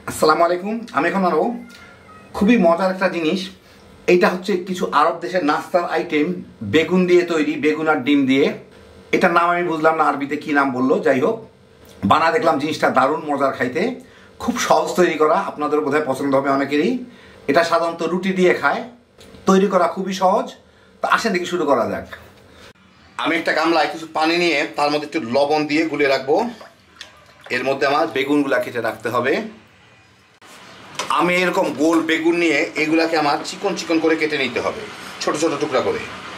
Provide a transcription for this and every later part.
আসসালামু আলাইকুম। আমি এখন আরো খুবই মজার একটা জিনিস। এইটা হচ্ছে কিছু আরব দেশের নাস্তার আইটেম, বেগুন দিয়ে তৈরি, বেগুন আর ডিম দিয়ে। এটার নাম আমি বুঝলাম না, আরবিতে কি নাম বললো, যাই হোক বানা দেখলাম জিনিসটা দারুণ মজার খাইতে, খুব সহজ তৈরি করা, আপনাদের বোধহয় পছন্দ হবে অনেকেরই। এটা সাধারণত রুটি দিয়ে খায়, তৈরি করা খুবই সহজ। তো আসেন দেখি শুরু করা যাক। আমি একটা গামলায় কিছু পানি নিয়ে তার মধ্যে একটু লবণ দিয়ে গুলিয়ে রাখবো। এর মধ্যে আমার বেগুনগুলা কেটে রাখতে হবে। আমি এরকম গোল বেগুন নিয়ে এগুলাকে আমার চিকন চিকন করে কেটে নিতে হবে, ছোট ছোট টুকরা করে।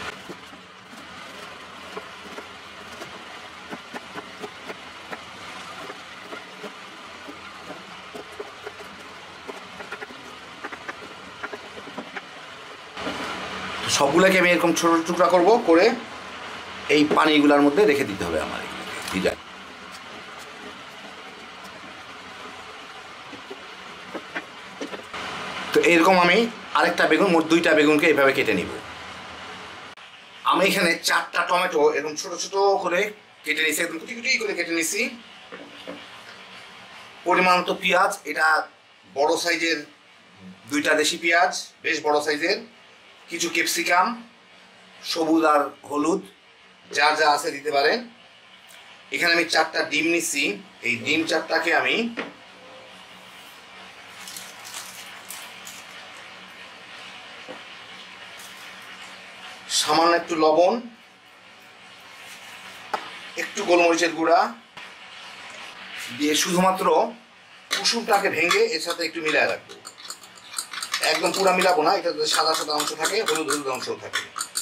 সবগুলোকে আমি এরকম ছোট টুকরা করব, করে এই পানিগুলোর মধ্যে রেখে দিতে হবে আমার ভিজা। তো এরকম আমি আরেকটা বেগুন, মোট দুইটা বেগুনকে এভাবে কেটে নিব। আমি এখানে 4টা টমেটো এরকম ছোট ছোট করে কেটে নিয়েছি, একদম কুটি কুটি করে কেটে নিয়েছি। পরিমাণ মতো পেঁয়াজ, এটা বড় সাইজের 2টা দেশি পেঁয়াজ, বেশ বড় সাইজের। কিছু ক্যাপসিকাম, সবুজ আর হলুদ, যা যা আছে দিতে পারেন। এখানে আমি 4টা ডিম নিচ্ছি। এই ডিম 4টাকে আমি সামান্য একটু লবণ, একটু গোলমরিচের গুঁড়া দিয়ে শুধুমাত্র কুসুমটাকে ভেঙে এর সাথে একটু মিলায় রাখবো। একদম পুরা মিলাবো না, এটা সাদা সাদা অংশ থাকে, হলুদ হলুদ অংশ থাকে।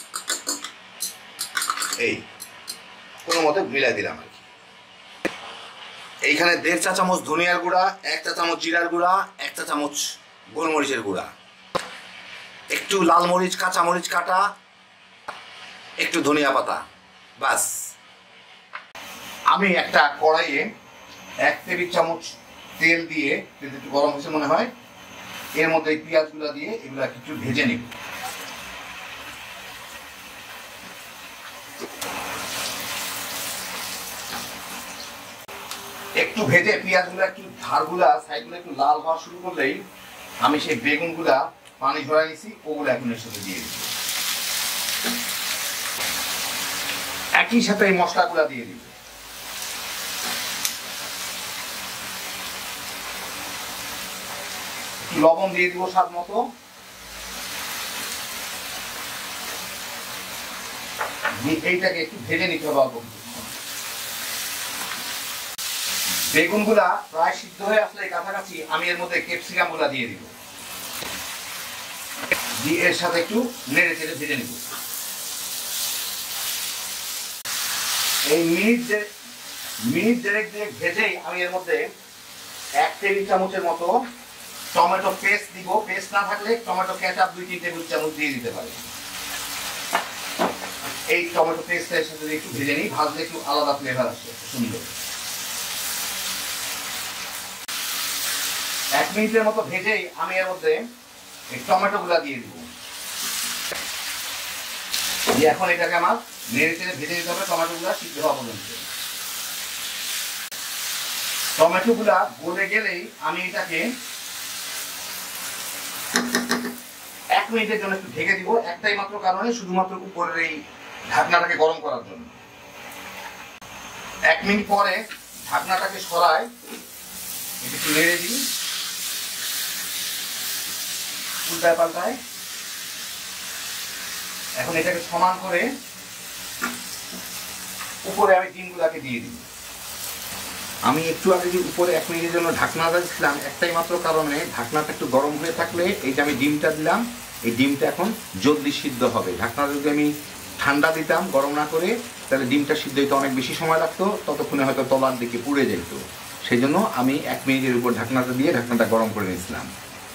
এই কোনো মতে মিলাই দিলাম আর কি। এইখানে 1.5 চা চামচ ধনিয়ার গুঁড়া, 1 চা চামচ জিরার গুঁড়া, 1 চা চামচ গোলমরিচের গুঁড়া, একটু লাল মরিচ, কাঁচা মরিচ কাটা, একটু ধনিয়া পাতা, বাস। আমি একটা কড়াইয়ে 1 টেবিল চামচ তেল দিয়ে, একটু গরম হয়েছে মনে হয়, এর মধ্যে এই পেঁয়াজগুলো দিয়ে এগুলা কিছু ভেজে নিব। একটু ভেজে পেঁয়াজগুলো একটু ধারগুলা সাইডগুলো একটু লাল হওয়া শুরু করলেই আমি সেই বেগুনগুলা পানি ঝরাই নিছি, ওগুলো এখন এর সাথে দিয়ে দিব। একই সাথে এই মশলাগুলা দিয়ে দিব। লবণ দিয়ে দিব স্বাদ মতো। এইটাকে একটু ভেজে নিতে হবে। বেগুনগুলা প্রায় সিদ্ধ হয়ে আসলে কাছাকাছি আমি এর মধ্যে ক্যাপসিকাম গুলা দিয়ে দিব, দিয়ে এর সাথে একটু নেড়ে চেড়ে ভেজে নিব। এই মিনিট দেড়েক ভেজেই আমি এর মধ্যে 1 টেবিল চামচের মতো টমেটো পেস্ট দিব। পেস্ট না থাকলে টমেটো কেচাপ 2-3 টেবিল চামচ দিয়ে দিতে পারি। এই টমেটো পেস্টের সাথে একটু ভেজে নিই, ভাজলে একটু আলাদা ফ্লেভার আসে, সুন্দর। 1 মিনিটের মতো ভেজেই আমি এর মধ্যে এই টমেটো গুলা দিয়ে দিব। এখন এটাকে আমার নেড়ে চেড়ে ভেজে দিতে হবে টমেটো গুলা সিদ্ধ হওয়া পর্যন্ত। টমেটো গুলা গলে গেলেই আমি এটাকে 1 মিনিটের জন্য একটু ঢেকে দিব। একটাই মাত্র কারণে, শুধুমাত্র উপরের এই ঢাকনাটাকে গরম করার জন্য। 1 মিনিট পরে ঢাকনাটাকে সরাই, একটু নেড়ে দিই, উল্টায় পাল্টায়। এখন এটাকে সমান করে উপরে আমি ডিমগুলাকে দিয়ে দিই। আমি একটু আগে যে উপরে 1 মিনিটের জন্য ঢাকনাটা দিচ্ছিলাম, একটাই মাত্র কারণে, ঢাকনাটা একটু গরম হয়ে থাকলে এই যে আমি ডিমটা দিলাম, এই ডিমটা এখন জলদি সিদ্ধ হবে। ঢাকনাটা যদি আমি ঠান্ডা দিতাম, গরম না করে, তাহলে ডিমটা সিদ্ধ হইতে অনেক বেশি সময় লাগতো, ততক্ষণে হয়তো তলার দিকে পুড়ে যেত। সেই জন্য আমি 1 মিনিটের উপর ঢাকনাটা দিয়ে ঢাকনাটা গরম করে নিয়েছিলাম।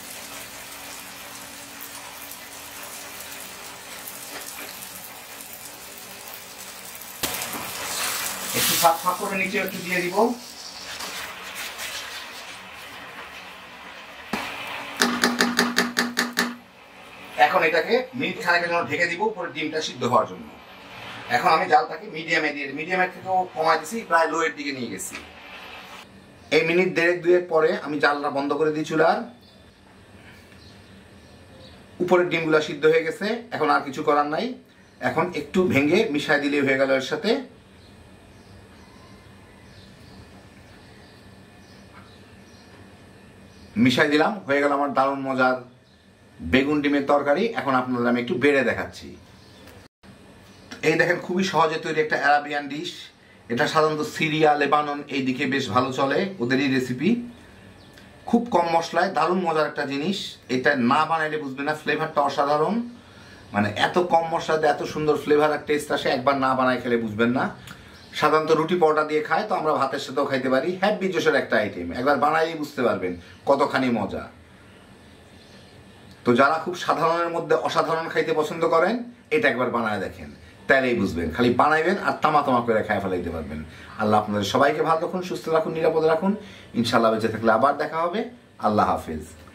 একটু ফাঁক করে নিচে একটু দিয়ে দিব। এখন এটাকে মিনিট খানেকের জন্য ঢেকে দিব, পরে ডিমটা সিদ্ধ হওয়ার জন্য। এখন আমি জালটাকে মিডিয়ামে থেকেও কমাই দিছি, প্রায় লো এর দিকে নিয়ে গেছি। এই মিনিট দেড়েক দুয়েক পরে আমি জালটা বন্ধ করে দিই চুলার। উপরের ডিমগুলা সিদ্ধ হয়ে গেছে, এখন আর কিছু করার নাই। এখন একটু ভেঙে মিশাই দিলেই হয়ে গেল এর সাথে। মিশাই দিলাম, হয়ে গেল আমার দারুণ মজার বেগুন ডিমের তরকারি। এখন আপনাদের আমি একটু বেড়ে দেখাচ্ছি। এই দেখেন, খুবই সহজে তৈরি একটা আরাবিয়ান ডিশ। এটা সাধারণত সিরিয়া, লেবানন এই দিকে বেশ ভালো চলে, ওদেরই রেসিপি। খুব কম মশলায় দারুণ মজার একটা জিনিস। এটা না বানাইলে বুঝবে না, ফ্লেভারটা অসাধারণ। মানে এত কম মশলাতে এত সুন্দর ফ্লেভার আর টেস্ট আসে, একবার না বানায় খেলে বুঝবেন না। সাধারণত রুটি পরোটা দিয়ে খায়, তো আমরা ভাতের সাথেও খাইতে পারি। হ্যাপি জোশের একটা আইটেম, একবার বানাইলেই বুঝতে পারবেন কতখানি মজা। তো যারা খুব সাধারণের মধ্যে অসাধারণ খাইতে পছন্দ করেন, এটা একবার বানায় দেখেন, তাহলেই বুঝবেন। খালি বানাইবেন আর তামা তামা করে খায় ফেলাইতে পারবেন। আল্লাহ আপনাদের সবাইকে ভালো রাখুন, সুস্থ রাখুন, নিরাপদে রাখুন। ইনশাআল্লাহ বেঁচে থাকলে আবার দেখা হবে। আল্লাহ হাফেজ।